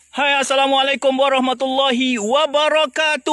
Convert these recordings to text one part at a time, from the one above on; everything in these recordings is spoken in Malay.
Hai, Assalamualaikum warahmatullahi wabarakatuh.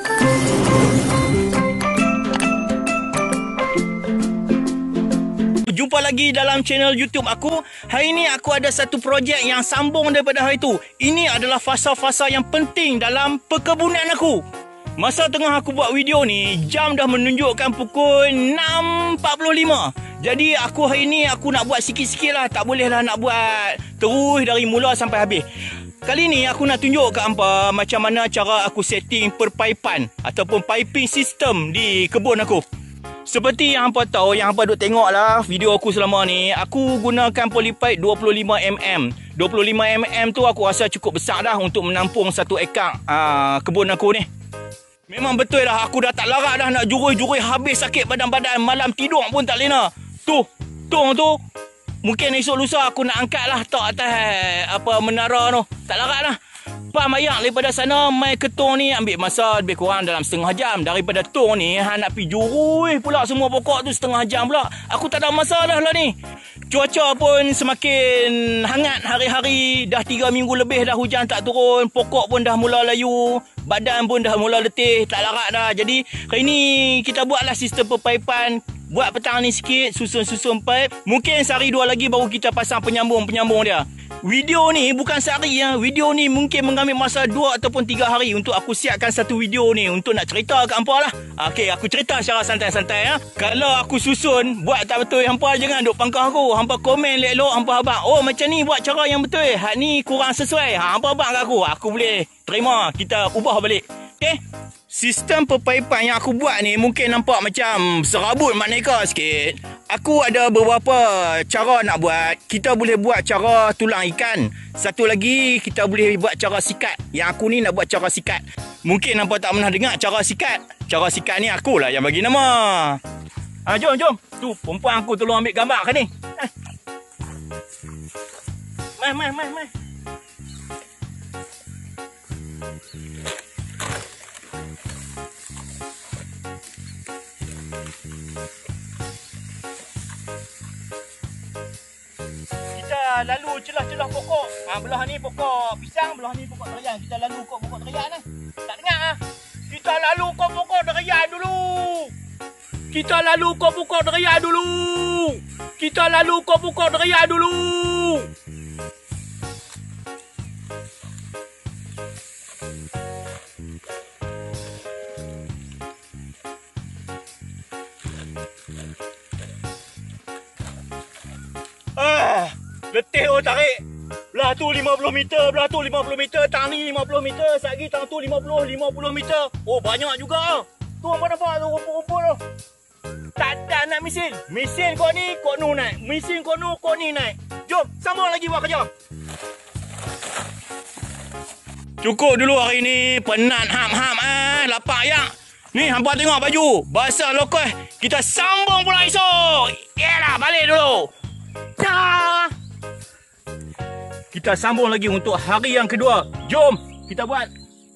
Jumpa lagi dalam channel YouTube aku. Hari ini aku ada satu projek yang sambung daripada hari itu. Ini adalah fasa-fasa yang penting dalam perkebunan aku. Masa tengah aku buat video ni, jam dah menunjukkan pukul 6.45. Jadi aku hari ni aku nak buat sikit-sikit lah. Tak boleh lah nak buat terus dari mula sampai habis. Kali ni aku nak tunjuk ke hampa macam mana cara aku setting perpaipan ataupun piping system di kebun aku. Seperti yang hampa tahu, yang hampa duk tengok lah video aku selama ni, aku gunakan polypipe 25mm. 25mm tu aku rasa cukup besar dah untuk menampung 1 ekar kebun aku ni. Memang betul dah, aku dah tak larat dah nak jurus-jurus habis sakit badan-badan, malam tidur pun tak lena. Tu. Mungkin esok lusa aku nak angkat lah tak atas menara tu. Tak larat lah. Pam ayak daripada sana mai ke tong ni ambil masa lebih kurang dalam setengah jam. Daripada tong ni nak pergi jurus pula semua pokok tu setengah jam pula. Aku tak ada masalah lah ni. Cuaca pun semakin hangat hari-hari. Dah 3 minggu lebih dah hujan tak turun. Pokok pun dah mula layu. Badan pun dah mula letih. Tak larat dah. Jadi hari ni kita buatlah sistem perpaipan. Buat petang ni sikit, susun pipe. Mungkin sehari 2 lagi baru kita pasang penyambung dia. Video ni bukan sehari ya. Video ni mungkin mengambil masa 2 ataupun 3 hari untuk aku siapkan satu video ni untuk nak cerita ke hampa lah. Okey, aku cerita secara santai-santai ya. Kalau aku susun buat tak betul, hampa jangan duk pangkah aku. Hampa komen elok-elok, hampa abang, "Oh, macam ni buat cara yang betul. Hak ni kurang sesuai." Hampa abang kat aku. Aku boleh terima, kita ubah balik. Okey. Sistem perpaipan yang aku buat ni mungkin nampak macam serabut makneka sikit. Aku ada beberapa cara nak buat. Kita boleh buat cara tulang ikan. Satu lagi kita boleh buat cara sikat. Yang aku ni nak buat cara sikat. Mungkin nampak tak pernah dengar cara sikat. Cara sikat ni akulah yang bagi nama. Jom. Tu perempuan aku tolong ambil gambar kan ni. Mai. Kita lalu celah-celah pokok. Belah ni pokok pisang, belah ni pokok durian. Kita lalu kok pokok durian ni. Tak dengar ah. Kita lalu kok pokok durian dulu. Letih tarik. Belah tu 50 meter, tang ni 50 meter, satgi tang tu 50 meter. Oh, banyak juga. Tu apa nampak tu rumput-rumput tu. Tak ada nak mesin. Mesin kau ni, kau nu naik. Mesin kau nu, kau ni naik. Jom, sambung lagi buat kerja. Cukup dulu hari ni, penat lapak ya. Ni hampa tengok baju, basah lokal. Kita sambung pula esok. Yalah, balik dulu. Dah. Kita sambung lagi untuk hari yang kedua. Jom kita buat.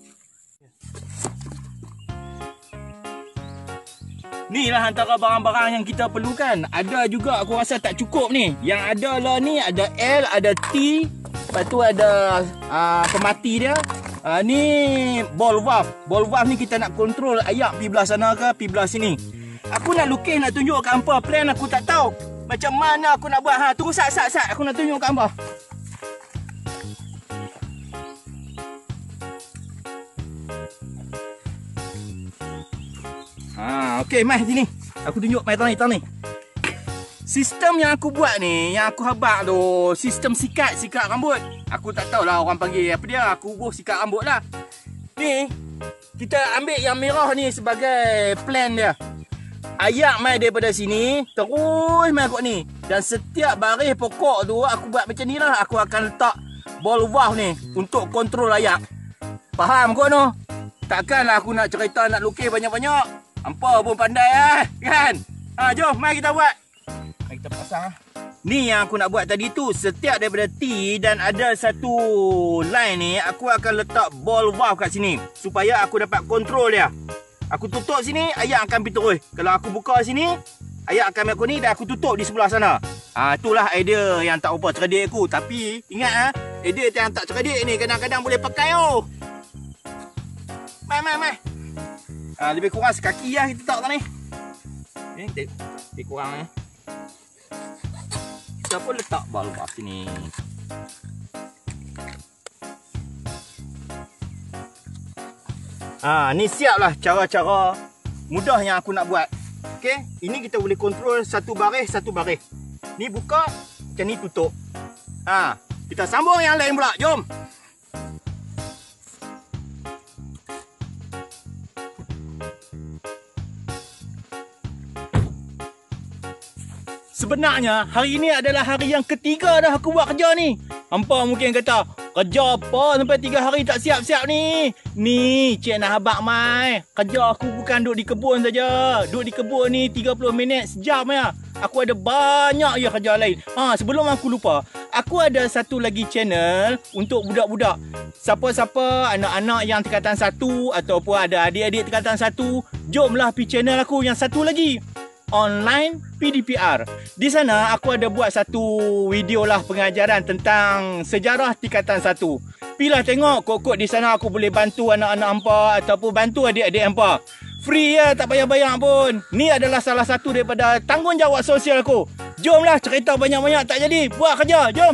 Ni lah antara barang-barang yang kita perlukan. Ada juga aku rasa tak cukup ni. Yang ada lah ni, ada L, ada T. Lepas tu ada pemati dia. Ni ball valve. Ball valve ni kita nak kontrol ayak pergi belah sana ke pergi belah sini. Aku nak lukis, nak tunjuk ke hampa. Plan aku tak tahu macam mana aku nak buat. Tunggu sat. Aku nak tunjuk ke hampa. Okey, mai sini. Aku tunjuk mai tang ni. Sistem yang aku buat ni, yang aku habaq tu, sistem sikat rambut. Aku tak tahulah orang panggil apa dia. Aku urus sikat rambut lah. Ni, kita ambil yang merah ni sebagai plan dia. Ayak mai daripada sini, terus mai kot ni. Dan setiap baris pokok tu, aku buat macam ni lah. Aku akan letak ball valve ni untuk kontrol ayak. Faham kot tu? Takkanlah aku nak cerita, nak lukis banyak-banyak. Hampa pun pandai kan? Jom, mari kita buat. Mari kita pasang Ni yang aku nak buat tadi tu. Setiap daripada T dan ada satu line ni, aku akan letak ball valve kat sini supaya aku dapat kontrol dia. Aku tutup sini, ayak akan pergi terus. Kalau aku buka sini, ayak akan ambil ni dan aku tutup di sebelah sana. Itulah idea yang tak apa cerdik aku. Tapi ingat Edit yang tak cerdik ni kadang-kadang boleh pakai oh. Mai. Lebih kurang sekaki lah kita tak ni. Lebih kurang ni. Kita pun letak bal kat sini. Ni siaplah cara-cara mudah yang aku nak buat. Okey, ini kita boleh kontrol satu baris. Ni buka, macam ni tutup. Kita sambung yang lain pula. Jom. Sebenarnya hari ini adalah hari yang ketiga dah aku buat kerja ni. Hampa mungkin kata, kerja apa sampai 3 hari tak siap-siap ni? Ni Cik Nahabak Mai. Kerja aku bukan duduk di kebun saja. Duduk di kebun ni 30 minit sejam ya. Aku ada banyak ya kerja lain. Sebelum aku lupa, aku ada satu lagi channel untuk budak-budak. Siapa-siapa anak-anak yang tingkatan 1 ataupun ada adik-adik tingkatan 1, jomlah pergi channel aku yang satu lagi. Online PDPR. Di sana aku ada buat satu video lah pengajaran tentang sejarah tingkatan 1. Pilah tengok, kok di sana aku boleh bantu anak-anak hampa ataupun bantu adik-adik hampa. Free ya, tak payah bayar pun. Ni adalah salah satu daripada tanggungjawab sosial aku. Jomlah, cerita banyak-banyak tak jadi. Buat kerja, jom.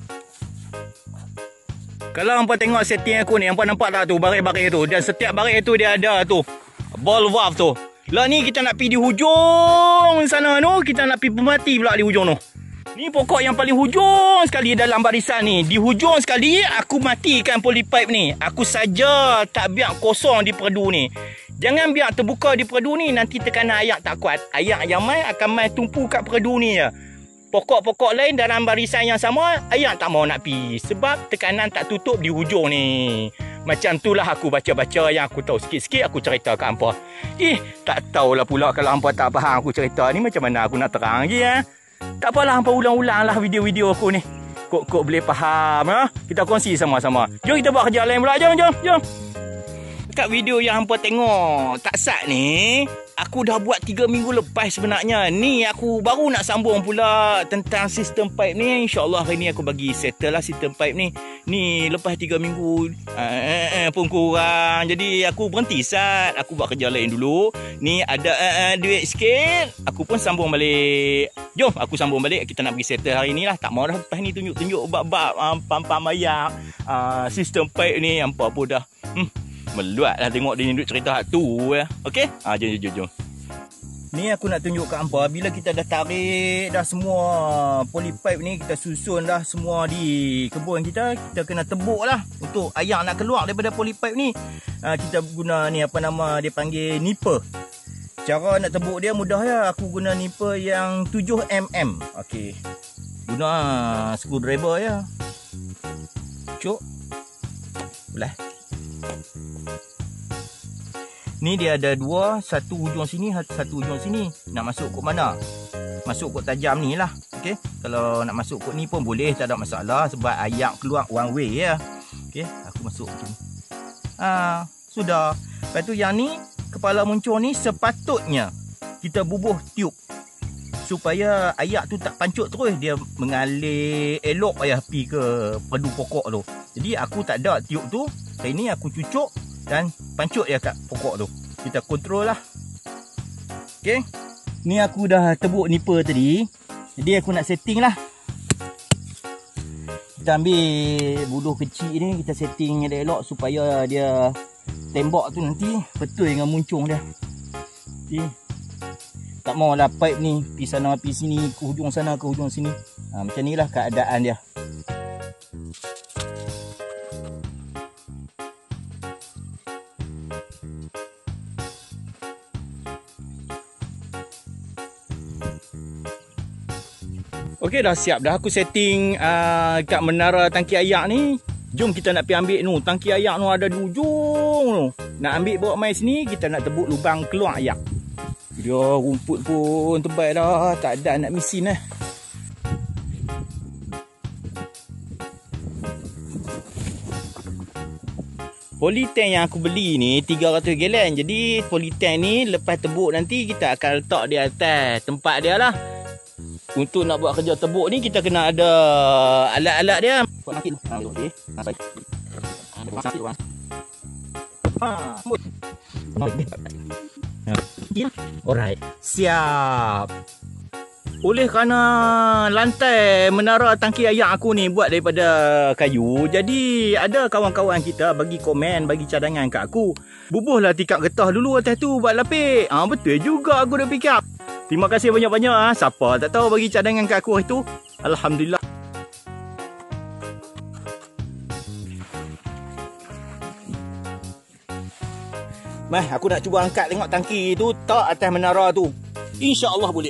Kalau hampa tengok setting aku ni, hampa nampak tak tu baris-baris tu. Dan setiap baris tu dia ada tu ball valve tu. Lah ni kita nak pergi di hujung sana tu. Kita nak pergi pemati pula di hujung tu. Ni pokok yang paling hujung sekali dalam barisan ni. Di hujung sekali aku matikan polypipe ni. Aku saja tak biar kosong di perdu ni. Jangan biar terbuka di perdu ni. Nanti tekanan air tak kuat. Air yang main akan main tumpu kat perdu ni je. Pokok-pokok lain dalam barisan yang sama, air tak mau nak pergi. Sebab tekanan tak tutup di hujung ni. Macam itulah aku baca-baca yang aku tahu sikit-sikit aku cerita kat hampa. Tak tahulah pula kalau hampa tak faham aku cerita ni macam mana aku nak terang lagi ya. Tak apalah hampa ulang-ulang lah video-video aku ni. Kok boleh faham ya. Kita kongsi sama-sama. Jom kita buat kerja lain pula. Jom. Kat video yang hampa tengok tak sat ni, aku dah buat 3 minggu lepas sebenarnya. Ni aku baru nak sambung pula tentang sistem pipe ni. InsyaAllah hari ni aku bagi settle lah sistem pipe ni. Ni lepas 3 minggu pun kurang. Jadi aku berhenti sat. Aku buat kerja lain dulu. Ni ada duit sikit. Aku pun sambung balik. Jom aku sambung balik. Kita nak pergi settle hari ni lah. Tak mau dah lepas ni tunjuk-tunjuk bab-bab pam-pam ayak sistem pipe ni. Apa pun dah meluat lah tengok dia duduk cerita hak tu ya. Okey? Jom. Ni aku nak tunjuk kat hampa. Bila kita dah tarik dah semua polypipe ni, kita susun dah semua di kebun kita, kita kena tebuk lah untuk air nak keluar daripada polypipe ni. Kita guna ni apa nama dia panggil nipper. Cara nak tebuk dia mudah ya. Aku guna nipper yang 7mm. Okey. Guna screwdriver ya. Cuk. Boleh. Ni dia ada dua, satu hujung sini, satu hujung sini. Nak masuk kot mana? Masuk kot tajam ni lah. Okey. Kalau nak masuk kot ni pun boleh, tak ada masalah sebab air keluar one way ya. Okey, aku masuk sini. Sudah. Lepas tu yang ni, kepala muncul ni sepatutnya kita bubuh tiup supaya air tu tak pancut terus, dia mengalir elok payah pi ke pedu pokok tu. Jadi aku tak ada tiup tu. Hari ni aku cucuk dan pancut dia kat pokok tu. Kita kontrol lah. Okey. Ni aku dah tebuk nipper tadi. Jadi aku nak setting lah. Kita ambil buluh kecil ni, kita setting dia elok supaya dia tembak tu nanti betul dengan muncung dia. Jadi tak maulah pipe ni pergi sana pergi sini, ke hujung sana ke hujung sini. Macam ni lah keadaan dia. Okey, dah siap dah aku setting kat menara tangki air ni. Jom kita nak pergi ambil nu. Tangki air nu ada di ujung tu. Nak ambil bawa mai sini, kita nak tebuk lubang keluar air. Dia rumput pun tebal dah, tak ada nak mesin lah. Polytank yang aku beli ni 300 gallon. Jadi polytank ni lepas tebuk nanti kita akan letak di atas tempat dia lah. Untuk nak buat kerja tebuk ni kita kena ada alat-alat dia. Buat nakit. Okey. Baik. Sakit orang. Alright. Siap. Oleh kerana lantai menara tangki air aku ni buat daripada kayu, jadi ada kawan-kawan kita bagi komen, bagi cadangan kat aku. Bubuhlah tikap getah dulu atas tu buat lapik. Betul juga aku dah pick up. Terima kasih banyak-banyak. Siapa tak tahu bagi cadangan kat aku itu. Alhamdulillah. Mah, aku nak cuba angkat tengok tangki tu tak atas menara tu. InsyaAllah boleh.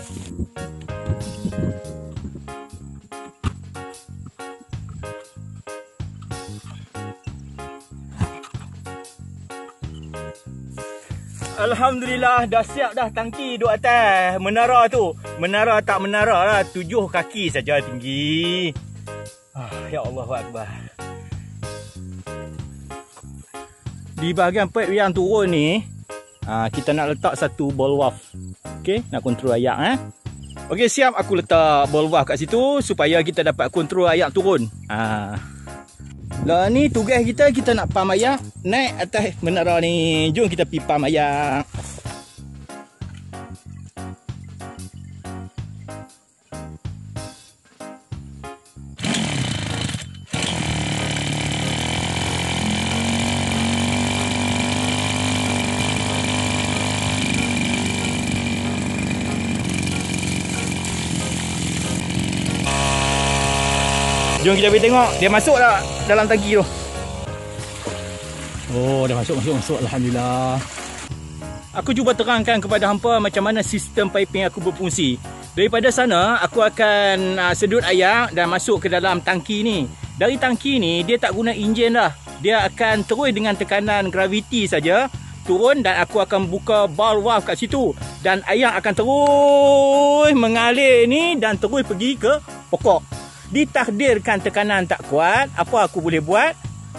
Alhamdulillah dah siap dah tangki duduk atas menara tu. Menara tak menara lah, 7 kaki saja tinggi. Ya Allah Akbar. Di bahagian pipe yang turun ni, kita nak letak satu ball valve. Okey, nak kontrol air Okey, siap aku letak ball valve kat situ supaya kita dapat kontrol air turun. Lah ni tugas kita nak pam air naik atas menara ni. Jom kita pergi pam air. Jom kita pergi tengok dia masuk tak dalam tangki tu. Oh, dah masuk. Alhamdulillah. Aku cuba terangkan kepada hampa macam mana sistem piping aku berfungsi. Daripada sana aku akan sedut air dan masuk ke dalam tangki ni. Dari tangki ni dia tak guna enjin dah. Dia akan terus dengan tekanan graviti saja turun dan aku akan buka ball valve kat situ dan air akan terus mengalir ni dan terus pergi ke pokok. Ditakdirkan tekanan tak kuat, apa aku boleh buat?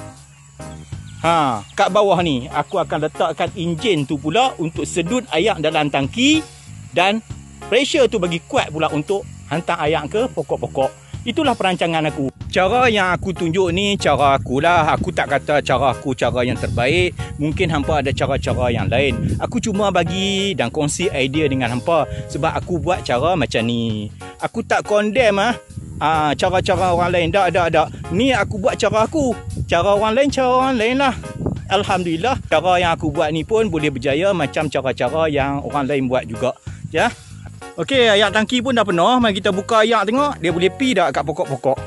Kat bawah ni aku akan letakkan enjin tu pula untuk sedut air dalam tangki dan pressure tu bagi kuat pula untuk hantar air ke pokok-pokok. Itulah perancangan aku. Cara yang aku tunjuk ni cara akulah. Aku tak kata cara aku cara yang terbaik. Mungkin hampa ada cara-cara yang lain. Aku cuma bagi dan kongsi idea dengan hampa sebab aku buat cara macam ni. Aku tak condemn cara-cara orang lain. Tak. Ni aku buat cara aku. Cara orang lain lah. Alhamdulillah, cara yang aku buat ni pun boleh berjaya macam cara-cara yang orang lain buat juga. Ya. Okey, air tangki pun dah penuh. Mari kita buka air tengok dia boleh pi tak kat pokok-pokok.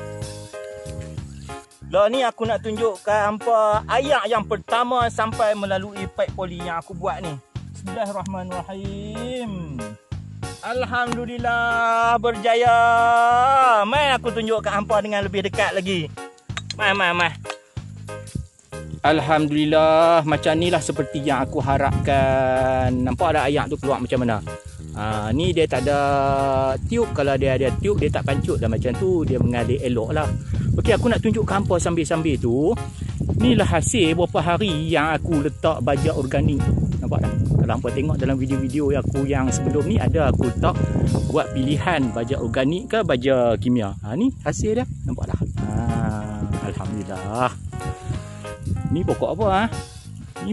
Lah ni aku nak tunjukkan hampa air yang pertama sampai melalui pipe poli yang aku buat ni. Bismillahirrahmanirrahim. Alhamdulillah berjaya. Mai aku tunjukkan hampa dengan lebih dekat lagi. Mai. Alhamdulillah, macam inilah seperti yang aku harapkan. Nampak ada air tu keluar macam mana? Ni dia tak ada tiup. Kalau dia ada tiup dia tak pancut dah macam tu. Dia mengalir elok lah. Okey, aku nak tunjuk hampa sambil-sambil tu. Inilah hasil berapa hari yang aku letak baja organik tu. Nampak tak? Kalau hampa tengok dalam video-video aku yang sebelum ni ada aku letak buat pilihan baja organik ke baja kimia. Ni hasil dia. Nampak tak? Alhamdulillah. Ni pokok apa? Ni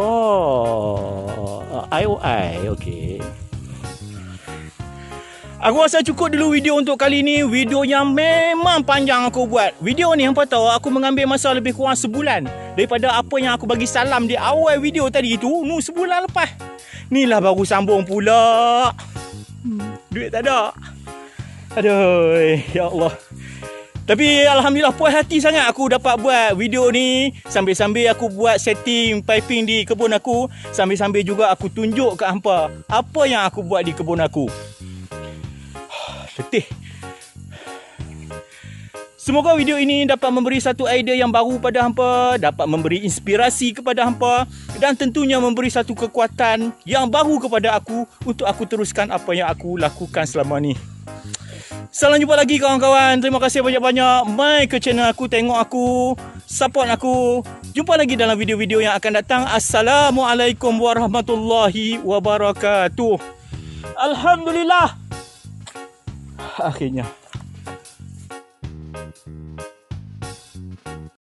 pokok IOI. Okey. Aku rasa cukup dulu video untuk kali ni. Video yang memang panjang aku buat. Video ni hampa tahu aku mengambil masa lebih kurang sebulan daripada apa yang aku bagi salam di awal video tadi tu. Sebulan lepas. Inilah baru sambung pula. Duit tak ada. Aduh, ya Allah. Tapi Alhamdulillah puas hati sangat aku dapat buat video ni. Sambil-sambil aku buat setting piping di kebun aku. Sambil-sambil juga aku tunjuk kat hampa apa yang aku buat di kebun aku. Letih. Semoga video ini dapat memberi satu idea yang baru pada hampa, dapat memberi inspirasi kepada hampa dan tentunya memberi satu kekuatan yang baru kepada aku untuk aku teruskan apa yang aku lakukan selama ni. Salam jumpa lagi kawan-kawan. Terima kasih banyak-banyak. Mai ke channel aku, tengok aku, support aku. Jumpa lagi dalam video-video yang akan datang. Assalamualaikum warahmatullahi wabarakatuh. Alhamdulillah. akhirnya